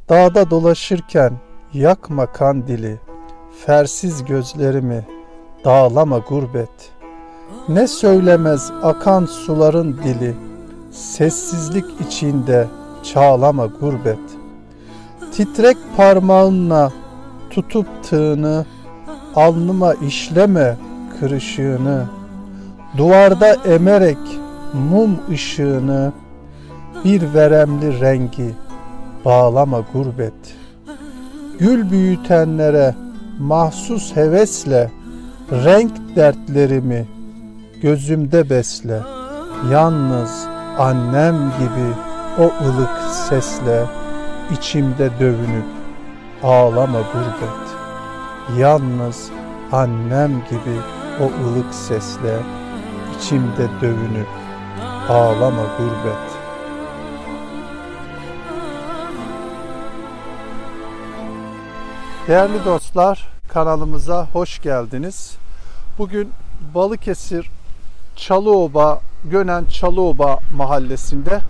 Dağda dolaşırken yakma kandili, fersiz gözlerimi dağlama gurbet. Ne söylemez akan suların dili, sessizlik içinde çağlama gurbet. Titrek parmağınla tutup tığını, alnıma işleme kırışığını. Duvarda emerek mum ışığını, bir veremli rengi bağlama gurbet. Gül büyütenlere mahsus hevesle renk dertlerimi gözümde besle. Yalnız annem gibi o ılık sesle içimde dövünüp ağlama gurbet. Yalnız annem gibi o ılık sesle içimde dövünüp ağlama gurbet. Değerli dostlar, kanalımıza hoş geldiniz. Bugün Balıkesir Çalıoba, Gönen Çalıoba mahallesinde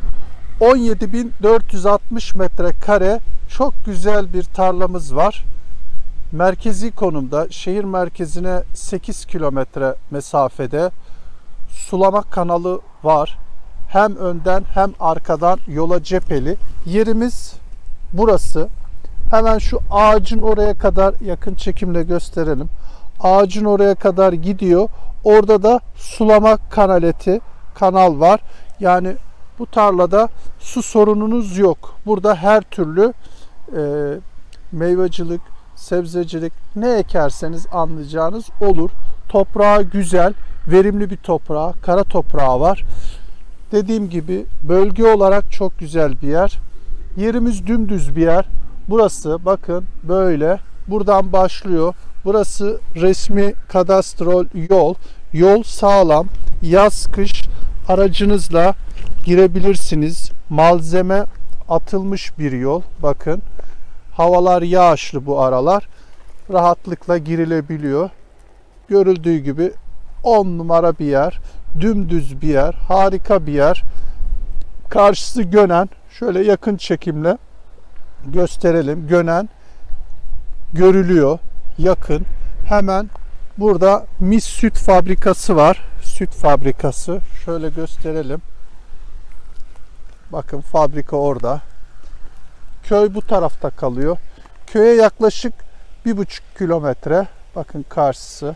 17.460 metrekare çok güzel bir tarlamız var. Merkezi konumda, şehir merkezine 8 kilometre mesafede sulama kanalı var. Hem önden hem arkadan yola cepheli. Yerimiz burası. Hemen şu ağacın oraya kadar yakın çekimle gösterelim. Ağacın oraya kadar gidiyor. Orada da sulama kanal var. Yani bu tarlada su sorununuz yok. Burada her türlü meyvecilik, sebzecilik ne ekerseniz anlayacağınız olur. Toprağı güzel, verimli bir toprağı, kara toprağı var. Dediğim gibi bölge olarak çok güzel bir yer. Yerimiz dümdüz bir yer. Burası bakın böyle buradan başlıyor. Burası resmi kadastrol yol. Yol sağlam. Yaz kış aracınızla girebilirsiniz. Malzeme atılmış bir yol. Bakın havalar yağışlı bu aralar. Rahatlıkla girilebiliyor. Görüldüğü gibi 10 numara bir yer. Dümdüz bir yer. Harika bir yer. Karşısı Gönen. Şöyle yakın çekimle gösterelim. Gönen görülüyor. Yakın. Hemen burada mis süt fabrikası var. Süt fabrikası. Şöyle gösterelim. Bakın fabrika orada. Köy bu tarafta kalıyor. Köye yaklaşık 1,5 kilometre. Bakın karşısı.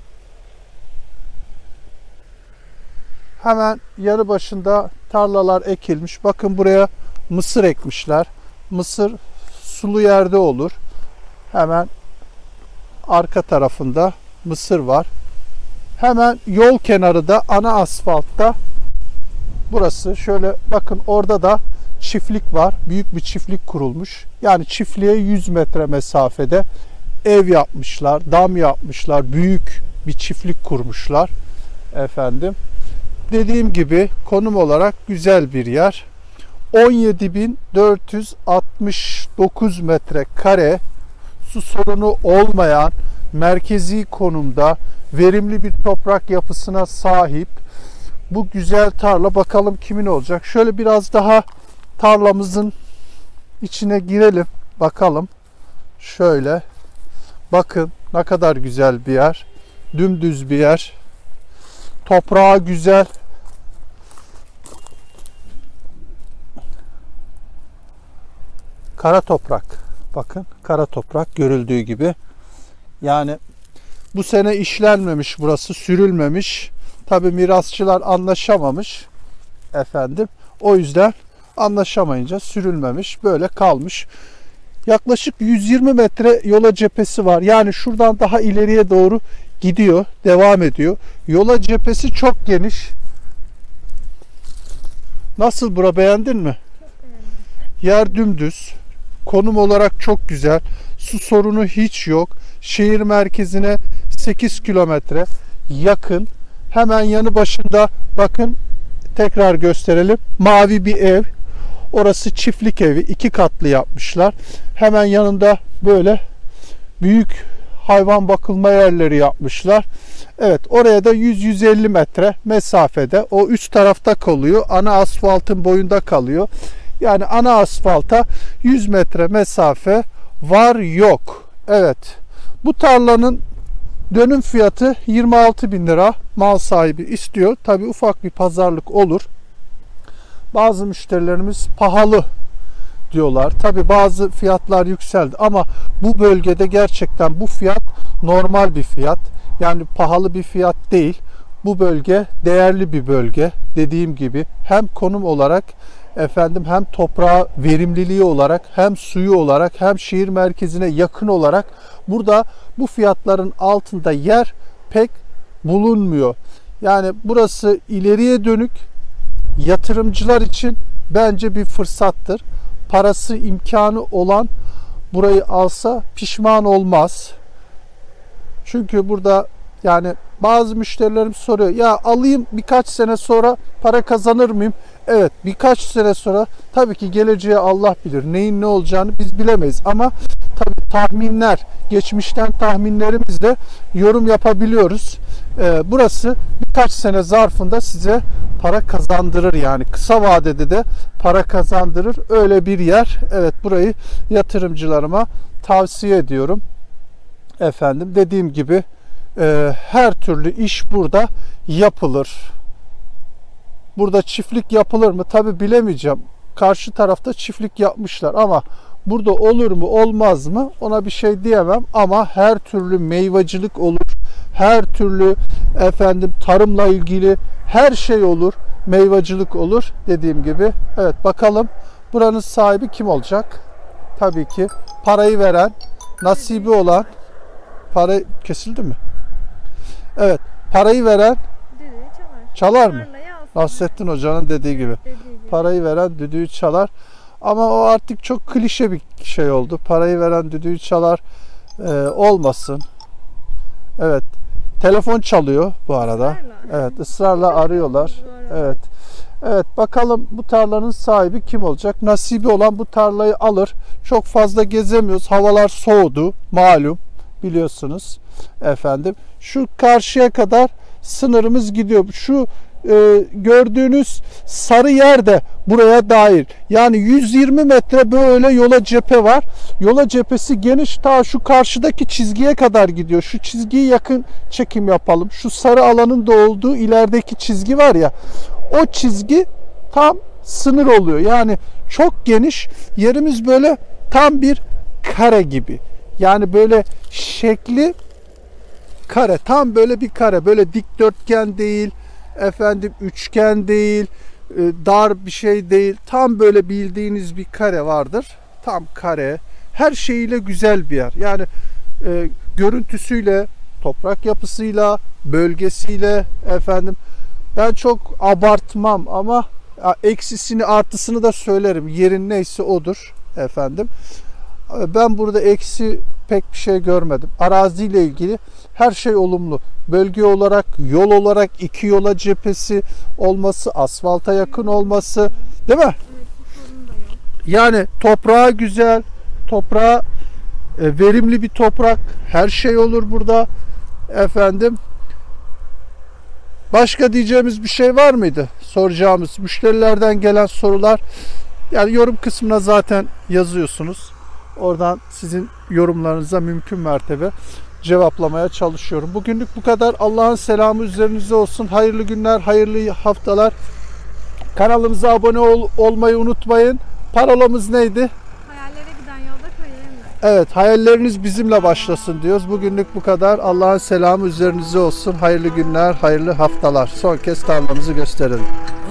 Hemen yanı başında tarlalar ekilmiş. Bakın buraya mısır ekmişler. Mısır sulu yerde olur. Hemen arka tarafında mısır var. Hemen yol kenarı da ana asfaltta. Burası şöyle bakın orada da çiftlik var. Büyük bir çiftlik kurulmuş. Yani çiftliğe 100 metre mesafede ev yapmışlar, dam yapmışlar. Büyük bir çiftlik kurmuşlar. Efendim. Dediğim gibi konum olarak güzel bir yer. 17.469 metrekare su sorunu olmayan merkezi konumda verimli bir toprak yapısına sahip bu güzel tarla bakalım kimin olacak. Şöyle biraz daha tarlamızın içine girelim bakalım. Şöyle bakın ne kadar güzel bir yer. Dümdüz bir yer. Toprağı güzel. Kara toprak. Bakın kara toprak görüldüğü gibi. Yani bu sene işlenmemiş burası, sürülmemiş. Tabi mirasçılar anlaşamamış. Efendim. O yüzden anlaşamayınca sürülmemiş. Böyle kalmış. Yaklaşık 120 metre yola cephesi var. Yani şuradan daha ileriye doğru gidiyor. Devam ediyor. Yola cephesi çok geniş. Nasıl bura, beğendin mi? Yer dümdüz. Konum olarak çok güzel. Su sorunu hiç yok. Şehir merkezine 8 kilometre yakın. Hemen yanı başında bakın tekrar gösterelim. Mavi bir ev. Orası çiftlik evi. 2 katlı yapmışlar. Hemen yanında böyle büyük hayvan bakılma yerleri yapmışlar. Evet, oraya da 100-150 metre mesafede. O üst tarafta kalıyor. Ana asfaltın boyunda kalıyor. Yani ana asfalta 100 metre mesafe var yok. Evet. Bu tarlanın dönüm fiyatı 26.000 lira. Mal sahibi istiyor. Tabii ufak bir pazarlık olur. Bazı müşterilerimiz pahalı diyorlar. Tabii bazı fiyatlar yükseldi ama bu bölgede gerçekten bu fiyat normal bir fiyat. Yani pahalı bir fiyat değil. Bu bölge değerli bir bölge. Dediğim gibi hem konum olarak hem toprağı verimliliği olarak, hem suyu olarak, hem şehir merkezine yakın olarak burada bu fiyatların altında yer pek bulunmuyor. Yani burası ileriye dönük yatırımcılar için bence bir fırsattır. Parası, imkanı olan burayı alsa pişman olmaz. Çünkü burada yani bazı müşterilerim soruyor, ya alayım birkaç sene sonra para kazanır mıyım? Evet, birkaç sene sonra tabii ki geleceği Allah bilir. Neyin ne olacağını biz bilemeyiz. Ama tabii tahminler, geçmişten tahminlerimizle yorum yapabiliyoruz. Burası birkaç sene zarfında size para kazandırır, yani kısa vadede de para kazandırır. Öyle bir yer. Evet, burayı yatırımcılarıma tavsiye ediyorum. Dediğim gibi her türlü iş burada yapılır. Burada çiftlik yapılır mı? Tabii bilemeyeceğim. Karşı tarafta çiftlik yapmışlar ama burada olur mu olmaz mı ona bir şey diyemem ama her türlü meyvacılık olur. Her türlü tarımla ilgili her şey olur. Meyvacılık olur dediğim gibi. Evet, bakalım buranın sahibi kim olacak? Tabii ki parayı veren, nasibi olan, para kesildi mi? Evet, parayı veren çalar mı? Nasrettin Hoca'nın dediği gibi. Parayı veren düdüğü çalar. Ama o artık çok klişe bir şey oldu. Parayı veren düdüğü çalar olmasın. Evet. Telefon çalıyor bu arada. Evet, ısrarla arıyorlar. Evet. Evet, bakalım bu tarlanın sahibi kim olacak? Nasibi olan bu tarlayı alır. Çok fazla gezemiyoruz. Havalar soğudu malum, biliyorsunuz Şu karşıya kadar sınırımız gidiyor. Şu gördüğünüz sarı yer de buraya dair. Yani 120 metre böyle yola cephe var. Yola cephesi geniş, ta şu karşıdaki çizgiye kadar gidiyor. Şu çizgiyi yakın çekim yapalım. Şu sarı alanın da olduğu ilerideki çizgi var ya, o çizgi tam sınır oluyor. Yani çok geniş. Yerimiz böyle tam bir kare gibi. Yani böyle şekli kare. Tam böyle bir kare. Böyle dikdörtgen değil. Üçgen değil. Dar bir şey değil. Tam böyle bildiğiniz bir kare vardır. Tam kare. Her şeyiyle güzel bir yer. Yani görüntüsüyle, toprak yapısıyla, bölgesiyle ben çok abartmam ama eksisini artısını da söylerim. Yerin neyse odur Ben burada eksi pek bir şey görmedim. Araziyle ilgili her şey olumlu. Bölge olarak, yol olarak 2 yola cephesi olması, asfalta yakın olması, değil mi? Yani toprağı güzel, toprağı verimli bir toprak. Her şey olur burada. Başka diyeceğimiz bir şey var mıydı? Soracağımız, müşterilerden gelen sorular. Yani yorum kısmına zaten yazıyorsunuz. Oradan sizin yorumlarınıza mümkün mertebe cevaplamaya çalışıyorum. Bugünlük bu kadar. Allah'ın selamı üzerinize olsun. Hayırlı günler, hayırlı haftalar. Kanalımıza abone olmayı unutmayın. Parolamız neydi? Hayallere giden yolda kariyerimle. Evet, hayalleriniz bizimle başlasın diyoruz. Bugünlük bu kadar. Allah'ın selamı üzerinize olsun. Hayırlı günler, hayırlı haftalar. Son kez tarlamızı gösterelim.